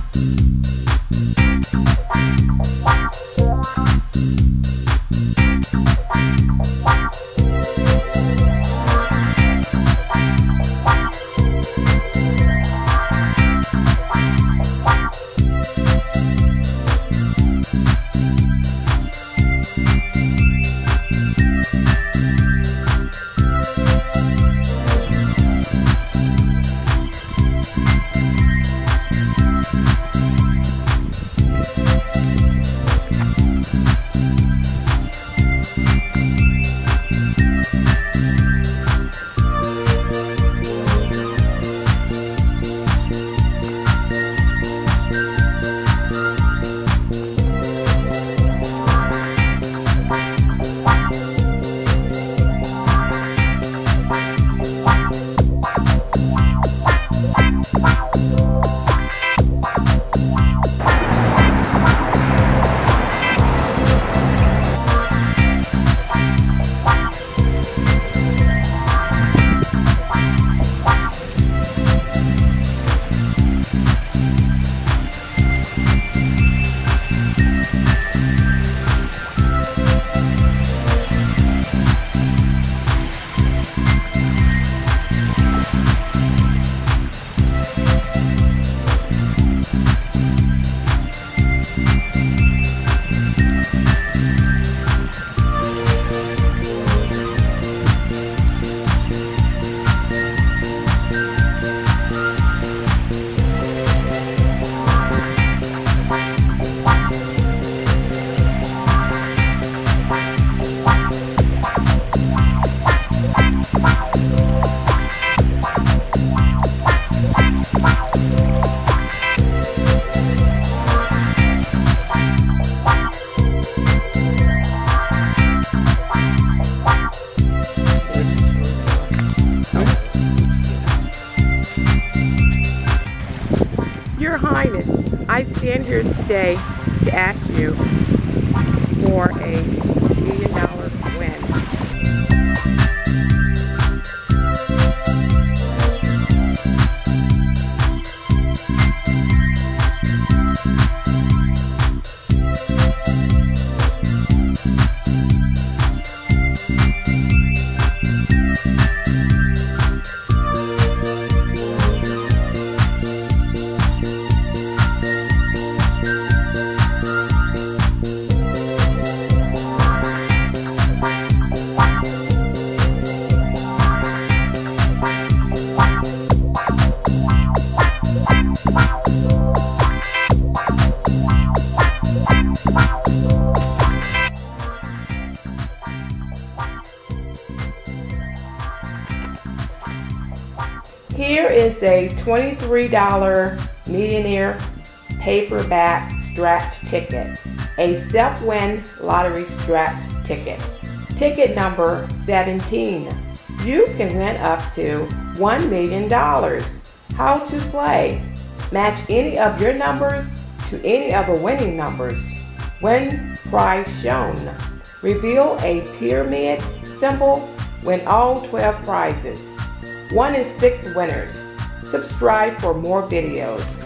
Your Highness, I stand here today to ask you for a $1 million win. Here is a $23 Millionaire paperback scratch ticket, a self-win lottery scratch ticket. Ticket number 17. You can win up to $1 million. How to play? Match any of your numbers to any of the winning numbers. Win prize shown. Reveal a pyramid symbol. Win all 12 prizes. 1 in 6 winners. Subscribe for more videos.